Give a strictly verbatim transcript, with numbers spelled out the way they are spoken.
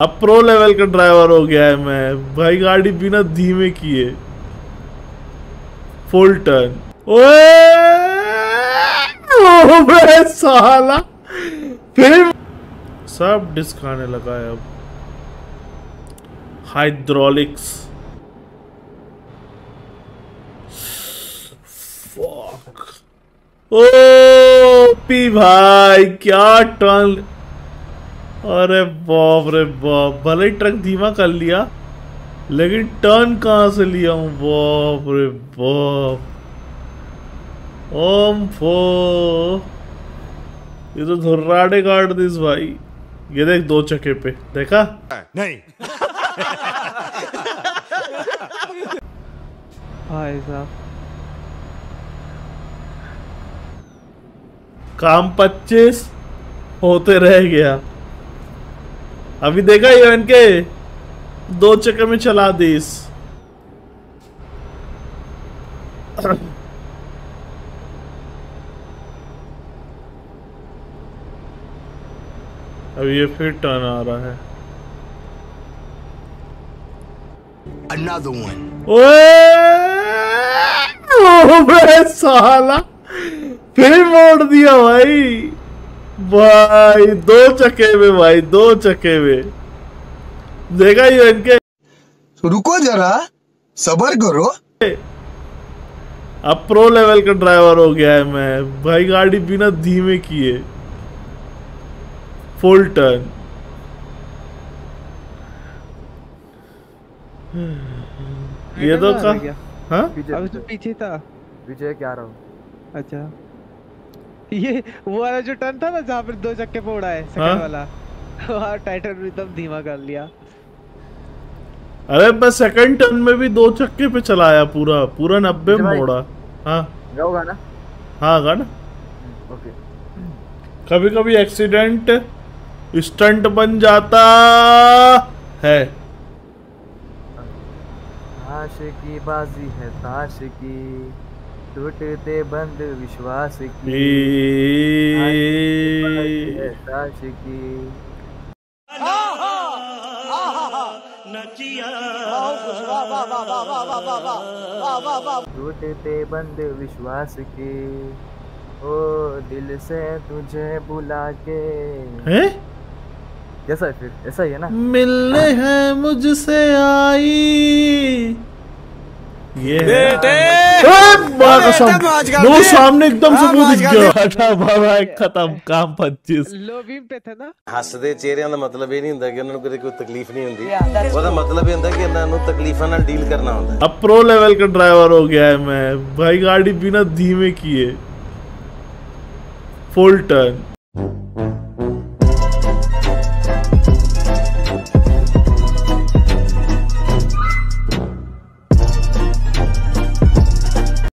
अब pro level का driver हो गया है मैं भाई, गाड़ी बिना धीमे किए फुल टर्न। ओए साला फिर सब डिस्क आने लगा है अब। Hydraulics fuck. ओ पी भाई क्या टर्न, अरे बाप रे बाप, भले ही ट्रक धीमा कर लिया लेकिन टर्न कहां से लिया हूं, बाप रे बाप। ओम फो, ये तो धुर्राड़े काट दिस भाई। ये देख दो चक्के पे, देखा नहीं भाई साहब काम पच्चीस होते रह गया। अभी देखा ये इनके दो चक्कर में चला दी इस। अब ये फिर टर्न आ रहा है। Another one. ओए साला फिर मोड़ दिया भाई। भाई दो चक्के में भाई, दो चक्के में देखा ये इनके। रुको जरा सबर करो। अब प्रो लेवल का ड्राइवर हो गया है मैं भाई, गाड़ी बिना धीमे किए फुल टर्न। ये तो का हाँ अभी तो पीछे था, विजय क्या रहा हूँ। अच्छा ये वो वाला जो टर्न था ना जहाँ पर दो चक्के पे उड़ा है सेकंड हाँ? वाला, वहाँ टाइटन भी एकदम धीमा कर लिया। अरे बस सेकंड टर्न में भी दो चक्के पे चलाया, पूरा पूरा नब्बे मोड़ा। हाँ गाओगा ना? हाँ गा ना। ओके। कभी कभी एक्सीडेंट स्टंट बन जाता है। ताश की बाजी है ताश की, टूटते बंद विश्वास की, है ताश की। टूटते बंद विश्वास की, ओ दिल से तुझे बुला के। हैं? कैसा है फिर? ऐसा ही है ना? मिलने हैं मुझसे आई ये वो सामने एकदम से मुझ गया। बाबा खत्म, काम पच्चीस। लो बीम पे थे ना। हसदे चेहरिਆਂ ਦਾ ਮਤਲਬ ਇਹ ਨਹੀਂ ਹੁੰਦਾ ਕਿ ਉਹਨਾਂ ਨੂੰ ਕਦੇ ਕੋਈ ਤਕਲੀਫ ਨਹੀਂ ਹੁੰਦੀ, ਉਹਦਾ ਮਤਲਬ ਇਹ ਹੁੰਦਾ ਕਿ ਇਹਨਾਂ ਨੂੰ ਤਕਲੀਫਾਂ ਨਾਲ ਡੀਲ करना ਹੁੰਦਾ। अब प्रो लेवल का ड्राइवर हो गया है मैं भाई, गाड़ी बिना धीमे किए फुल टर्न।